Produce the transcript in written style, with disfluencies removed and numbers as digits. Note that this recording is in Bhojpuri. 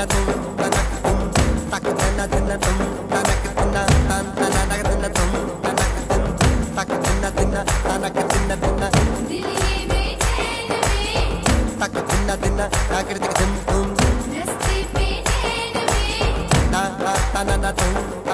tum tanak tum tak dinna tum tanak dinna tan tanak dinna tum tanak din tak dinna tanak dinna दिल ये बेचैन में tak dinna takir dik tum रस्ते पे नैन में ta ta na tum